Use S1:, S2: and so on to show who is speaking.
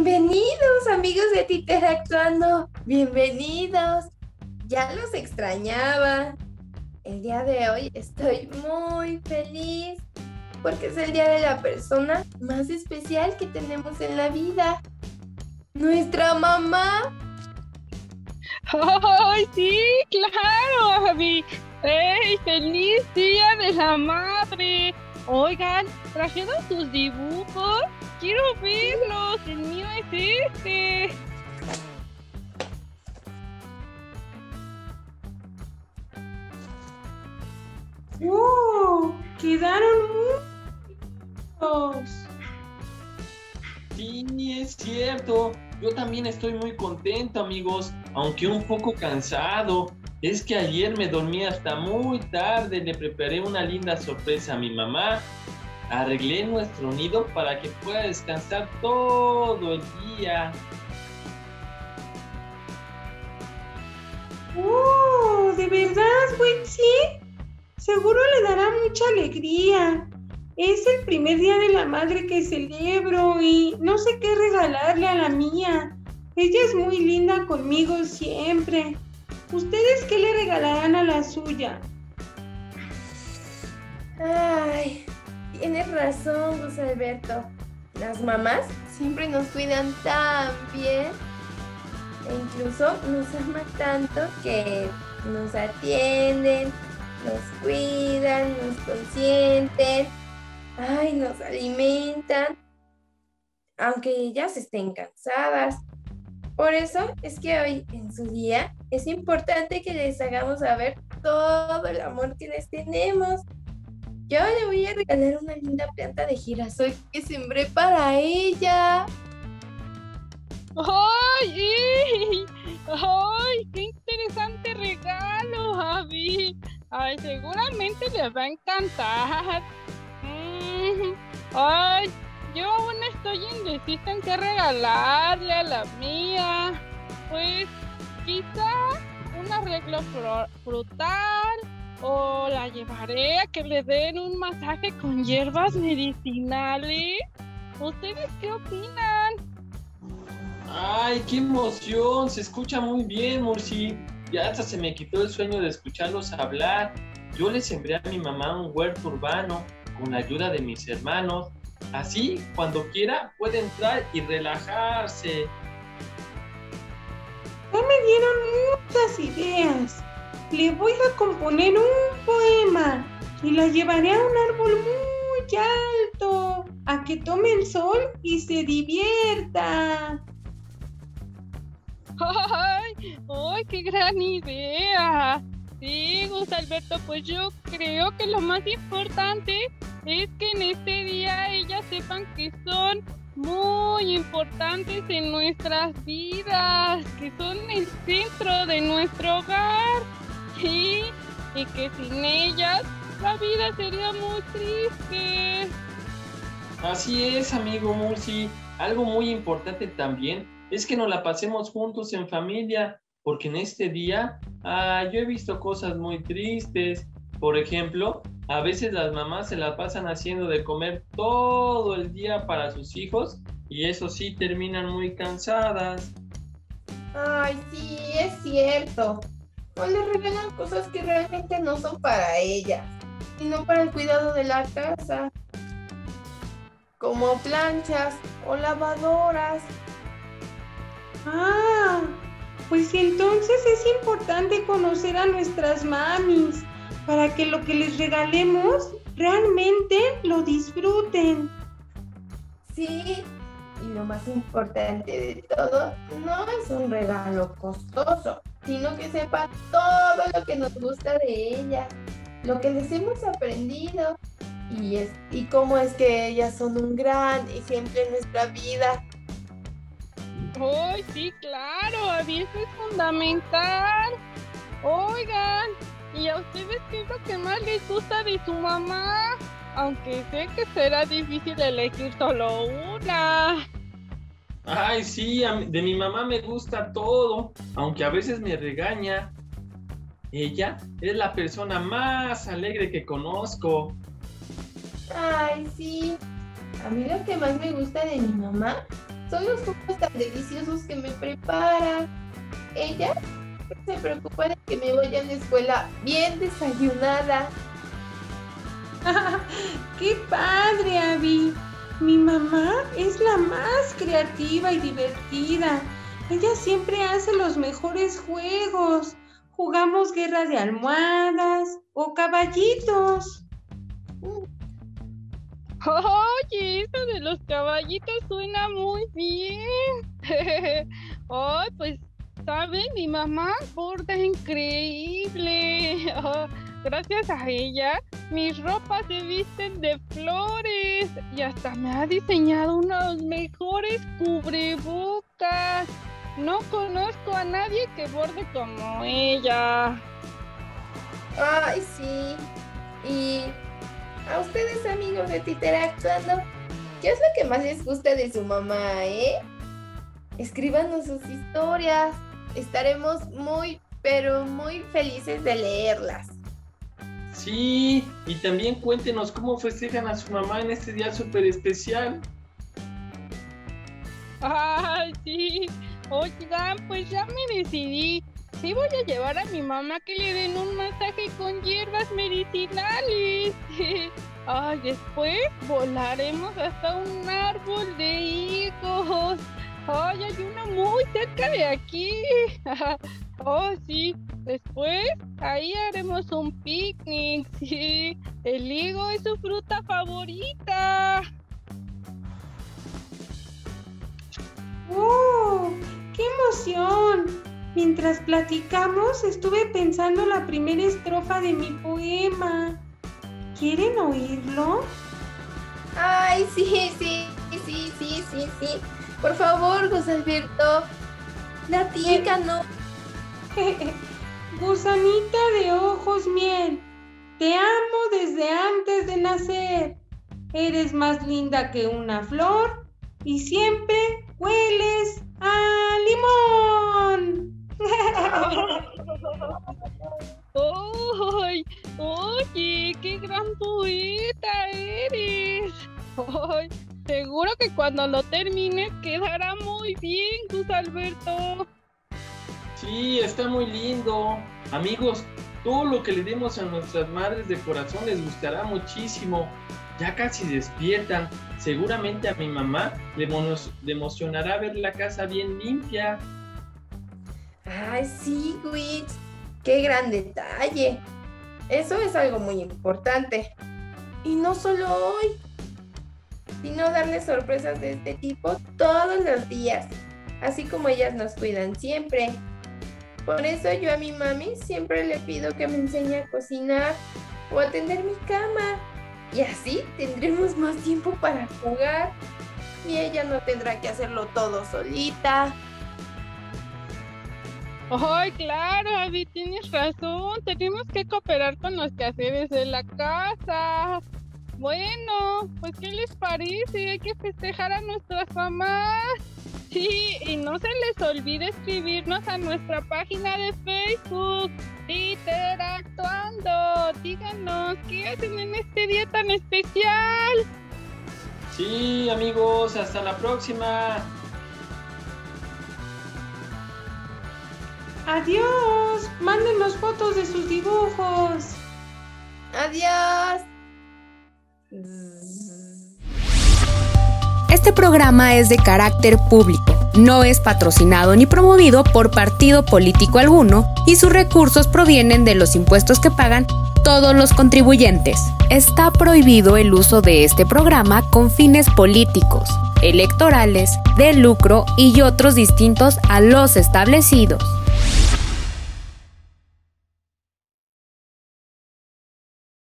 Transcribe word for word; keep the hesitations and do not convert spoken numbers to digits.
S1: Bienvenidos amigos de Titeractuando, bienvenidos, ya los extrañaba. El día de hoy estoy muy feliz porque es el día de la persona más especial que tenemos en la vida, nuestra mamá.
S2: ¡Ay, sí, claro, Abby! ¡Ey, feliz día de la madre! Oigan, ¿trajeron sus dibujos? ¡Quiero verlos! ¡El mío es este!
S3: ¡Wow! ¡Quedaron muchos!
S4: Sí, es cierto. Yo también estoy muy contento, amigos, aunque un poco cansado. Es que ayer me dormí hasta muy tarde. Le preparé una linda sorpresa a mi mamá. Arreglé nuestro nido para que pueda descansar todo el día.
S3: ¡Oh! ¿De verdad, Witsi? Seguro le dará mucha alegría. Es el primer día de la madre que celebro y no sé qué regalarle a la mía. Ella es muy linda conmigo siempre. ¿Ustedes qué le regalarán a la suya?
S1: Ay, tienes razón, José Alberto. Las mamás siempre nos cuidan tan bien e incluso nos aman tanto que nos atienden, nos cuidan, nos consienten, ay, nos alimentan, aunque ellas estén cansadas. Por eso es que hoy en su día es importante que les hagamos saber todo el amor que les tenemos. Yo le voy a regalar una linda planta de girasol que sembré para ella.
S2: ¡Ay! ¡Ey! ¡Ay! ¡Qué interesante regalo, Abby! ¡Ay, seguramente les va a encantar! Mm, ¡Ay! Yo aún estoy indecisa en qué regalarle a la mía. Pues quizá un arreglo fru- frutal o la llevaré a que le den un masaje con hierbas medicinales. ¿Ustedes qué opinan?
S4: ¡Ay, qué emoción! Se escucha muy bien, Murci. Ya hasta se me quitó el sueño de escucharlos hablar. Yo le sembré a mi mamá un huerto urbano con la ayuda de mis hermanos. Así, cuando quiera, puede entrar y relajarse.
S3: Ya me dieron muchas ideas. Le voy a componer un poema y la llevaré a un árbol muy alto a que tome el sol y se divierta.
S2: ¡Ay! ¡Ay, qué gran idea! Sí, Gustavo Alberto, pues yo creo que lo más importante es que en este día ellas sepan que son muy importantes en nuestras vidas, que son el centro de nuestro hogar, ¿sí? Y que sin ellas la vida sería muy triste.
S4: Así es, amigo Murci. Algo muy importante también es que nos la pasemos juntos en familia, porque en este día ah, yo he visto cosas muy tristes. Por ejemplo, a veces las mamás se la pasan haciendo de comer todo el día para sus hijos y eso sí, terminan muy cansadas.
S1: Ay, sí, es cierto. O le regalan cosas que realmente no son para ellas, sino para el cuidado de la casa, como planchas o lavadoras.
S3: Ah, pues entonces es importante conocer a nuestras mamis para que lo que les regalemos realmente lo disfruten.
S1: Sí, y lo más importante de todo, no es un regalo costoso, sino que sepa todo lo que nos gusta de ellas, lo que les hemos aprendido y, es, y cómo es que ellas son un gran ejemplo en nuestra vida.
S2: ¡Ay, sí, claro! Abby, eso es fundamental. Oigan, ¿y a ustedes qué es lo que más les gusta de su mamá? Aunque sé que será difícil elegir solo una.
S4: Ay, sí, a mí- de mi mamá me gusta todo, aunque a veces me regaña. Ella es la persona más alegre que conozco.
S1: Ay, sí, a mí lo que más me gusta de mi mamá son los jugos tan deliciosos que me prepara. Ella se preocupa de que me vaya a la escuela bien desayunada.
S3: ¡Qué padre, Abby! Mi mamá es la más creativa y divertida. Ella siempre hace los mejores juegos. Jugamos guerra de almohadas o caballitos.
S2: Oye, eso de los caballitos suena muy bien. Oh, pues, ¿saben? Mi mamá borda increíble. Oh, gracias a ella, mis ropas se visten de flores y hasta me ha diseñado unos mejores cubrebocas. No conozco a nadie que borde como ella.
S1: Ay, sí. Y a ustedes, amigos de Titeractuando, ¿qué es lo que más les gusta de su mamá, eh? Escríbanos sus historias. Estaremos muy, pero muy felices de leerlas.
S4: Sí, y también cuéntenos cómo festejan a su mamá en este día súper especial.
S2: Ay, sí. Oigan, pues ya me decidí. Sí voy a llevar a mi mamá que le den un masaje con hierbas medicinales. Ay, después volaremos hasta un árbol de higos. Ay, hay uno muy cerca de aquí. Oh, sí. Después, ahí haremos un picnic. Sí, el higo es su fruta favorita.
S3: ¡Oh! ¡Qué emoción! Mientras platicamos, estuve pensando la primera estrofa de mi poema. ¿Quieren oírlo?
S1: Ay, sí, sí, sí, sí, sí, sí. Por favor, José Alberto, platícanos.
S3: Gusanita de ojos miel, te amo desde antes de nacer. Eres más linda que una flor y siempre hueles a limón.
S2: ¡Ay! Oye, qué gran poeta eres. Ay, seguro que cuando lo termines quedará muy bien, Gus Alberto.
S4: Sí, está muy lindo. Amigos, todo lo que le demos a nuestras madres de corazón les gustará muchísimo. Ya casi despiertan. Seguramente a mi mamá le, emo- le emocionará ver la casa bien limpia.
S1: Ay, sí, Witch. Qué gran detalle. Eso es algo muy importante. Y no solo hoy, sino darles sorpresas de este tipo todos los días, así como ellas nos cuidan siempre. Por eso yo a mi mami siempre le pido que me enseñe a cocinar o a tender mi cama. Y así tendremos más tiempo para jugar y ella no tendrá que hacerlo todo solita.
S2: ¡Ay, claro, Abby! Tienes razón. Tenemos que cooperar con los quehaceres de la casa. Bueno, pues ¿qué les parece? Hay que festejar a nuestras mamás. Sí, y no se les olvide escribirnos a nuestra página de Facebook, Titeractuando. Díganos, ¿qué hacen en este día tan especial?
S4: Sí, amigos, hasta la próxima.
S3: Adiós, mándenos fotos de sus dibujos.
S1: Adiós.
S5: Este programa es de carácter público, no es patrocinado ni promovido por partido político alguno y sus recursos provienen de los impuestos que pagan todos los contribuyentes. Está prohibido el uso de este programa con fines políticos, electorales, de lucro y otros distintos a los establecidos.